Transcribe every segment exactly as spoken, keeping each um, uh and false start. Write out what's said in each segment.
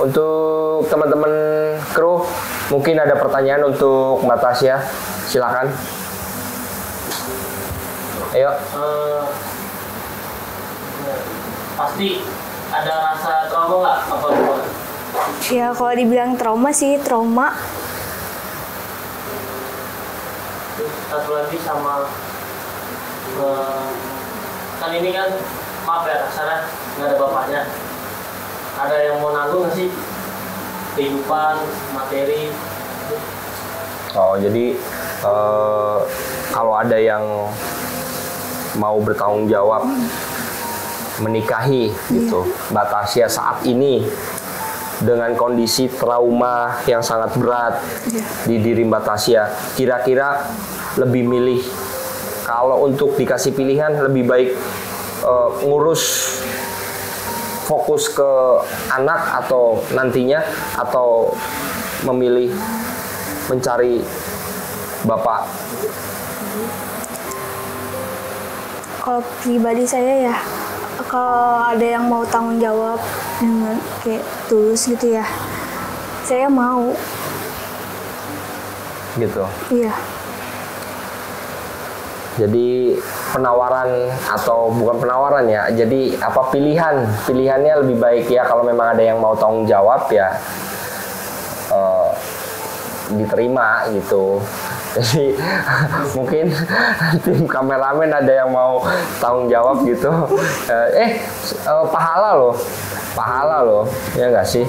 untuk teman-teman kru, mungkin ada pertanyaan untuk Mbak Tasya, silakan. Ayo. Uh, pasti ada rasa trauma nggak apa gimana? Ya kalau dibilang trauma sih trauma. Terus satu lagi sama uh, kan ini kan maaf ya kasarnya nggak ada bapaknya. Ada yang mau nanggung nggak sih kehidupan materi? Oh jadi uh, kalau ada yang mau bertanggung jawab menikahi gitu Mbak Tasya saat ini dengan kondisi trauma yang sangat berat di diri Mbak Tasya, kira-kira lebih milih kalau untuk dikasih pilihan lebih baik uh, ngurus fokus ke anak atau nantinya atau memilih mencari bapak? Kalau pribadi saya ya, kalau ada yang mau tanggung jawab dengan kayak tulus gitu ya, saya mau. Gitu. Iya. Jadi penawaran atau bukan penawaran ya, jadi apa pilihan pilihannya lebih baik ya kalau memang ada yang mau tanggung jawab ya uh, diterima gitu. Jadi mungkin tim kameramen ada yang mau tanggung jawab gitu. Eh, eh pahala loh, pahala loh, ya nggak sih?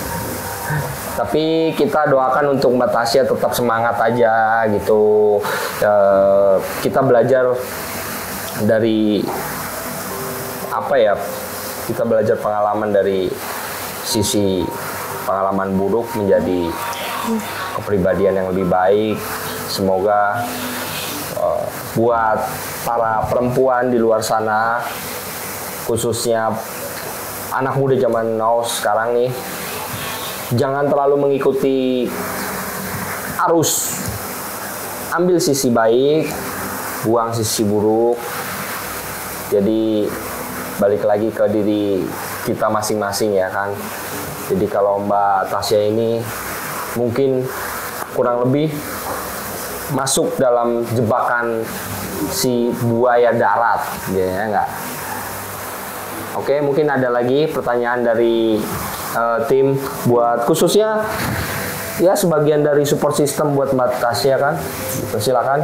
Tapi kita doakan untuk Mbak Tasya tetap semangat aja gitu. Eh, kita belajar dari apa ya? Kita belajar pengalaman dari sisi pengalaman buruk menjadi kepribadian yang lebih baik. Semoga uh, buat para perempuan di luar sana, khususnya anak muda zaman now sekarang nih, jangan terlalu mengikuti arus. Ambil sisi baik, buang sisi buruk. Jadi balik lagi ke diri kita masing-masing ya kan. Jadi kalau Mbak Tasya ini mungkin kurang lebih masuk dalam jebakan si buaya darat, ya enggak? Oke, mungkin ada lagi pertanyaan dari uh, tim buat khususnya ya sebagian dari support system buat Mbak Tasya kan? Silakan.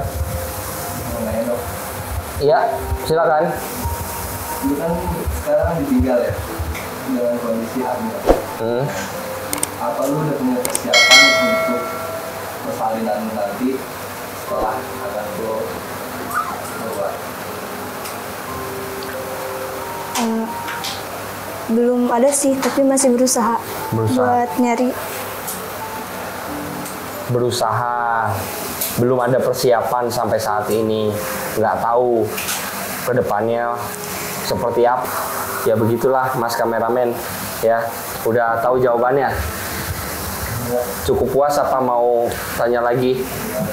Iya, silakan. Itu kan sekarang ditinggal ya dengan kondisi hamil. Hmm. Apa lu udah punya persiapan untuk persalinan nanti setelah akan lu keluar? Uh, belum ada sih, tapi masih berusaha, berusaha. buat nyari. Berusaha, belum ada persiapan sampai saat ini, nggak tahu kedepannya seperti apa. Ya begitulah Mas kameramen, ya udah tahu jawabannya. Cukup puas apa mau tanya lagi?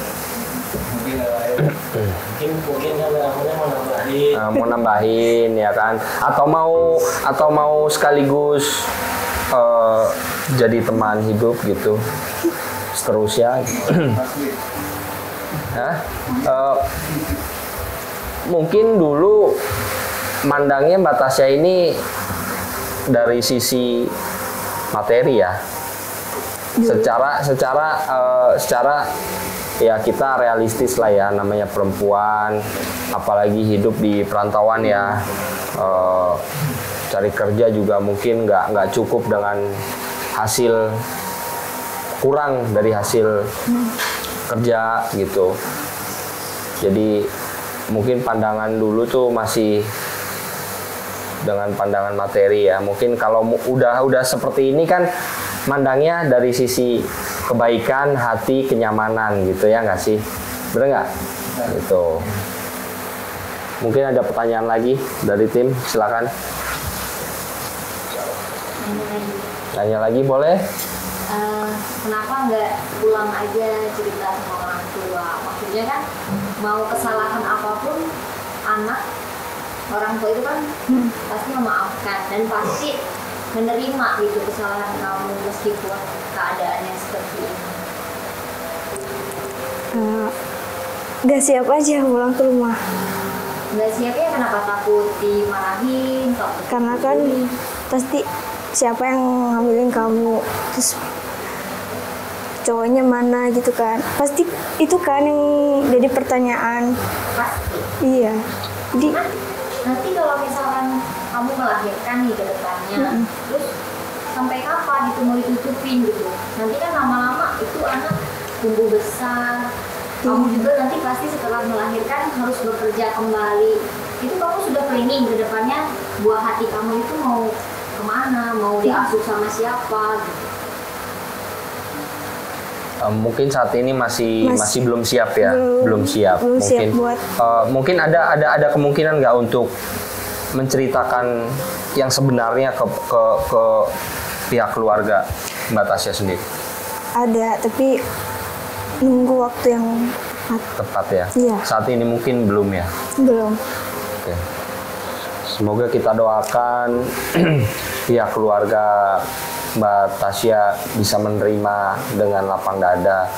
Mungkin mungkin kameramennya mau nambahin. Nah, mau nambahin ya kan? Atau mau atau mau sekaligus uh, jadi teman hidup gitu, seterusnya. Hah? Uh, mungkin dulu mandangnya Mbak Tasya ini dari sisi materi ya. Secara secara uh, secara ya kita realistis lah ya, namanya perempuan, apalagi hidup di perantauan ya, uh, cari kerja juga mungkin nggak nggak cukup dengan hasil, kurang dari hasil kerja gitu. Jadi mungkin pandangan dulu tuh masih dengan pandangan materi ya. Mungkin kalau udah udah seperti ini kan mandangnya dari sisi kebaikan hati, kenyamanan gitu ya nggak sih? Bener nggak? Gitu. Mungkin ada pertanyaan lagi dari tim, silakan. Tanya lagi boleh? Uh, kenapa nggak pulang aja cerita sama orang tua? Maksudnya kan mau kesalahan apapun anak orang tua itu kan hmm. pasti memaafkan dan pasti menerima gitu kesalahan kamu meskipun keadaannya seperti ini? Uh, gak siap aja pulang ke rumah. Nggak siap ya, kenapa? Takut dimarahin? Takut Karena kan pasti siapa yang ngambilin kamu, terus cowoknya mana gitu kan, pasti itu kan yang jadi pertanyaan. pasti. Iya, jadi Nah, nanti kalau misalkan kamu melahirkan nih ke depannya, Mm-mm. terus sampai kapan itu mau ditutupin gitu? Nanti kan lama-lama itu anak tumbuh besar, kamu Iya. juga nanti pasti setelah melahirkan harus bekerja kembali. Itu kamu sudah planning ke depannya buah hati kamu itu mau kemana, mau diasuh sama siapa gitu. Uh, mungkin saat ini masih Mas- masih belum siap ya, belum- belum siap. belum siap mungkin buat- uh, mungkin ada ada ada kemungkinan nggak untuk menceritakan yang sebenarnya ke ke ke pihak keluarga Mbak Tasya sendiri? ada, tapi nunggu waktu yang tepat. Tepat ya. Iya. Saat ini mungkin belum ya. Belum. Oke. Semoga kita doakan pihak keluarga Mbak Tasya bisa menerima dengan lapang dada.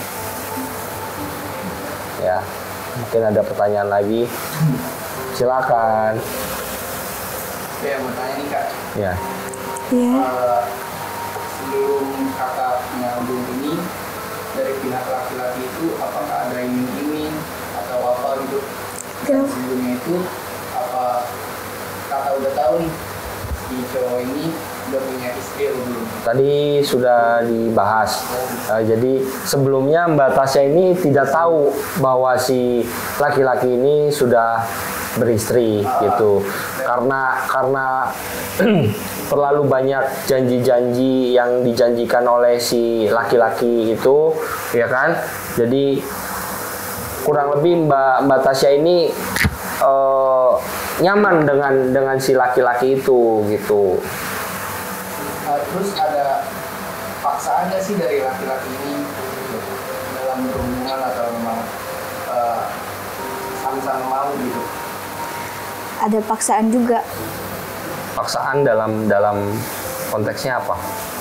Ya, mungkin ada pertanyaan lagi. Silakan. Saya mau tanya nih kak, Ya. Iya. Eh, sebelum kakak mengandung ini dari pihak laki-laki itu apakah ada iming-iming atau apa gitu? Dan Kenapa? sebelumnya itu apa kakak udah tahu nih si cowok ini udah punya istri atau belum? Tadi sudah dibahas. Eh, jadi sebelumnya Mbak Tasya ini tidak tahu bahwa si laki-laki ini sudah beristri gitu. Karena karena terlalu banyak janji-janji yang dijanjikan oleh si laki-laki itu, ya kan? Jadi kurang lebih Mbak Mbak Tasya ini eh, nyaman dengan dengan si laki-laki itu gitu. Uh, terus ada paksaan nggak sih dari laki-laki ini dalam berhubungan atau memang uh, sama-sama mau gitu? Ada paksaan juga. Paksaan dalam dalam konteksnya apa?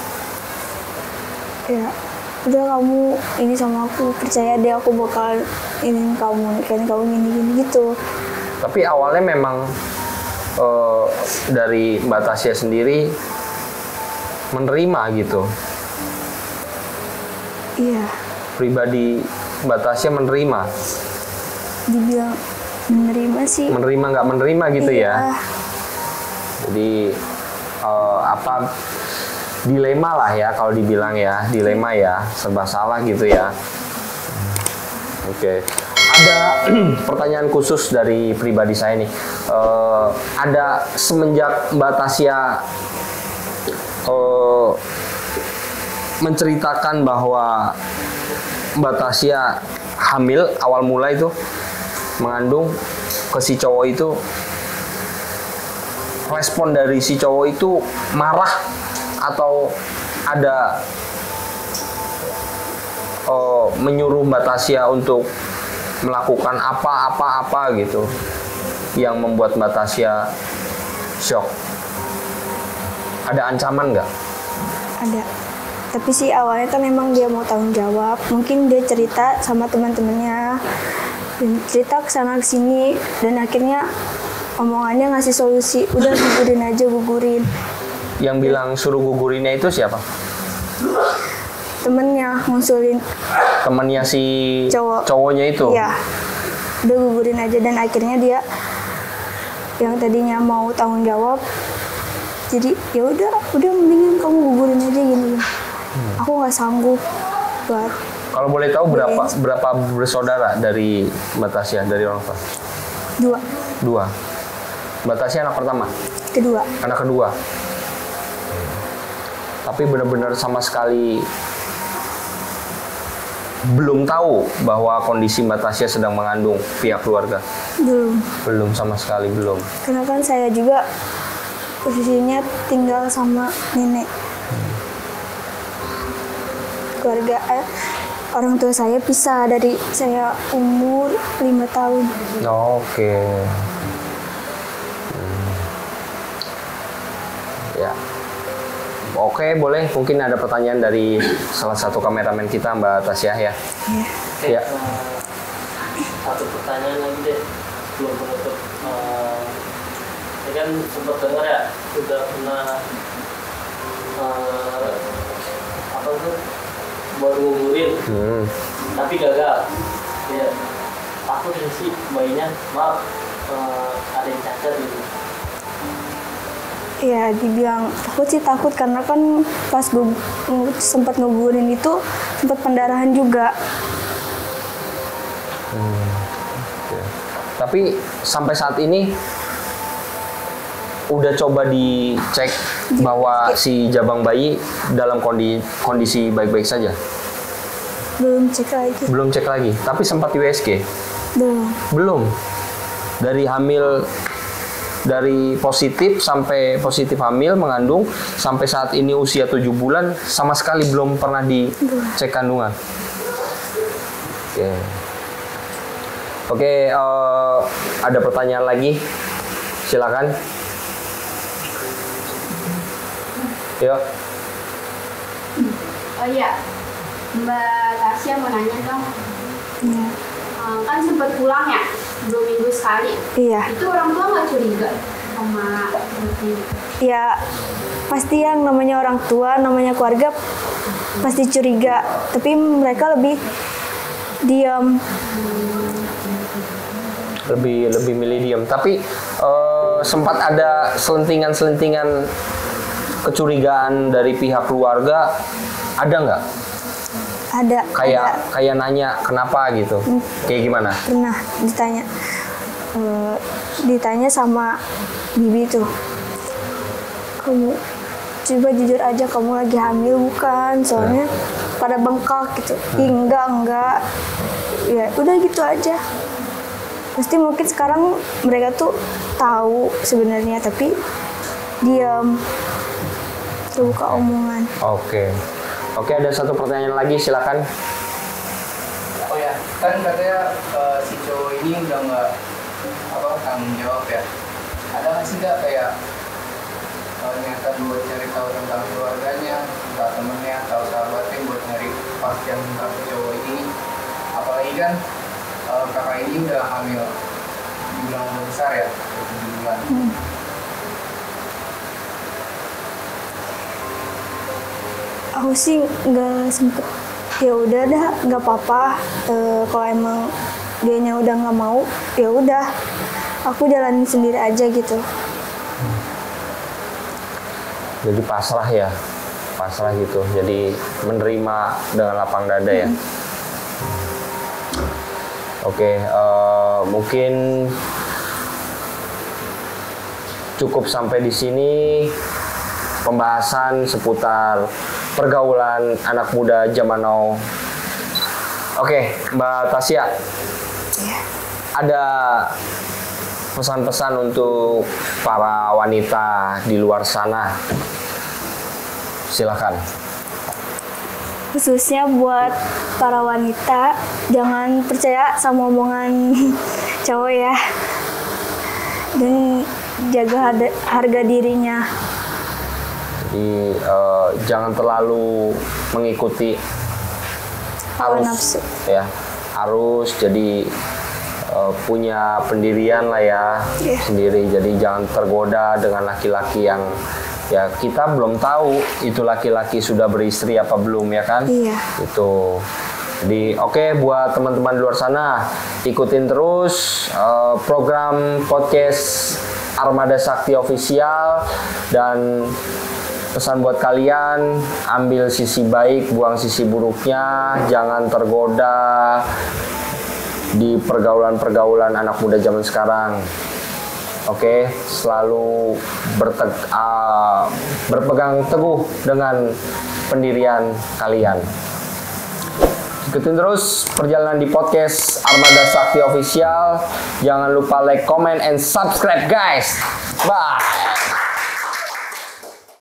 Ya, udah kamu ini sama aku, percaya deh aku bakal ini kamu, nikahin kamu gini-gini gitu. Tapi awalnya memang eh, dari Mbak Tasya sendiri menerima gitu. Iya, Pribadi Mbak Tasya menerima, dibilang menerima sih. menerima nggak menerima gitu Iya. ya. Jadi eh, apa dilema lah ya kalau dibilang ya, dilema ya, serba salah gitu ya. Oke. Ada pertanyaan khusus dari pribadi saya nih. Eh, ada semenjak Mbak Tasya eh, menceritakan bahwa Mbak Tasya hamil awal mula itu mengandung ke si cowok itu, respon dari si cowok itu marah atau ada uh, menyuruh Mbak Tasya untuk melakukan apa-apa-apa gitu yang membuat Mbak Tasya shock? Ada ancaman nggak? Ada. Tapi sih awalnya kan emang dia mau tanggung jawab. Mungkin dia cerita sama teman-temannya, dan cerita kesana kesini, dan akhirnya omongannya ngasih solusi. Udah gugurin aja, gugurin. Yang bilang suruh gugurinnya itu siapa? Temennya ngusulin. Temannya si Cowok. cowoknya itu? Iya. Udah gugurin aja, dan akhirnya dia yang tadinya mau tanggung jawab, jadi ya udah, udah mendingan kamu gugurin aja gini. Hmm. Aku nggak sanggup buat Kalau boleh tahu berapa Yes. berapa bersaudara dari Mbak Tasya, dari orang tua? dua, Dua. Mbak Tasya anak pertama, kedua. anak kedua. Tapi benar-benar sama sekali belum tahu bahwa kondisi Mbak Tasya sedang mengandung pihak keluarga. Belum. Belum sama sekali belum. Karena kan saya juga posisinya tinggal sama nenek. Keluarga eh, orang tua saya pisah dari saya umur lima tahun. Oke. Hmm. Ya. Oke, boleh. Mungkin ada pertanyaan dari salah satu kameramen kita, Mbak Tasya ya. Oke, Ya. uh, satu pertanyaan lagi deh sebelum penutup. Uh, ya kan sempat dengar ya, sudah pernah uh, apa tuh baru nguburin, Hmm. tapi gagal. Ya, takut sih bayinya, maaf uh, ada yang cacat gitu. Ya dibilang takut sih takut karena kan pas gue sempat nguburin itu sempat pendarahan juga. Hmm. Oke. Tapi sampai saat ini udah coba dicek bahwa si jabang bayi dalam kondi, kondisi baik-baik saja? Belum cek lagi. Belum cek lagi, tapi sempat U S G? Belum. Belum. Dari hamil, dari positif sampai positif hamil mengandung sampai saat ini usia tujuh bulan sama sekali belum pernah dicek kandungan. Oke. Oke, uh, ada pertanyaan lagi? Silakan. Yuk. Oh iya, Mbak Tasya mau nanya dong. Ya. Uh, kan sempat pulang ya, dua minggu sekali. Iya. Itu orang tua nggak curiga sama seperti Ya pasti yang namanya orang tua, namanya keluarga pasti curiga. Tapi mereka lebih diam. Lebih lebih milih diam. Tapi uh, sempat ada selentingan-selentingan kecurigaan dari pihak keluarga, ada nggak? Ada. Kayak ada. kayak nanya kenapa gitu? Kayak gimana? Pernah ditanya. Eh, ditanya sama bibi tuh. Kamu coba jujur aja, kamu lagi hamil bukan? Soalnya pada bengkak gitu. Ih, enggak, enggak. Ya udah gitu aja. Pasti mungkin sekarang mereka tuh tahu sebenarnya tapi diam. Terbuka omongan. Oke. Oke, ada satu pertanyaan lagi, silakan. Oh ya, kan katanya uh, si cowok ini udah nggak apa tanggung jawab ya. Ada nggak sih nggak kayak uh, nyata buat cari tahu tentang keluarganya, entah temennya atau sahabatnya buat nyari kepastian tentang si cowok ini. Apalagi kan uh, kakak ini udah hamil, dibilang udah besar ya, tujuh bulan. Hmm. Aku sih nggak sempet. Ya udah dah, nggak apa-apa. E, kalau emang dianya udah nggak mau, ya udah. Aku jalanin sendiri aja gitu. Jadi pasrah ya, pasrah gitu. Jadi menerima dengan lapang dada ya. Hmm. Oke, uh, mungkin cukup sampai di sini pembahasan seputar pergaulan anak muda zaman now. Oke, Mbak Tasya, ada pesan-pesan untuk para wanita di luar sana? Silakan. Khususnya buat para wanita, jangan percaya sama omongan cowok ya. Dan jaga harga, harga dirinya. Jadi uh, jangan terlalu mengikuti Hawa arus nafsu. ya, arus. Jadi uh, punya pendirian lah ya, Yeah. sendiri. Jadi jangan tergoda dengan laki-laki yang ya kita belum tahu itu laki-laki sudah beristri apa belum ya kan? Iya. Itu. Jadi oke okay, buat teman-teman di luar sana, ikutin terus uh, program podcast Armada Sakti Official, dan pesan buat kalian, ambil sisi baik, buang sisi buruknya, jangan tergoda di pergaulan-pergaulan anak muda zaman sekarang. Oke, selalu berteg, uh, berpegang teguh dengan pendirian kalian. Ikutin terus perjalanan di podcast Armada Sakti Official. Jangan lupa like, comment, and subscribe guys. Bye.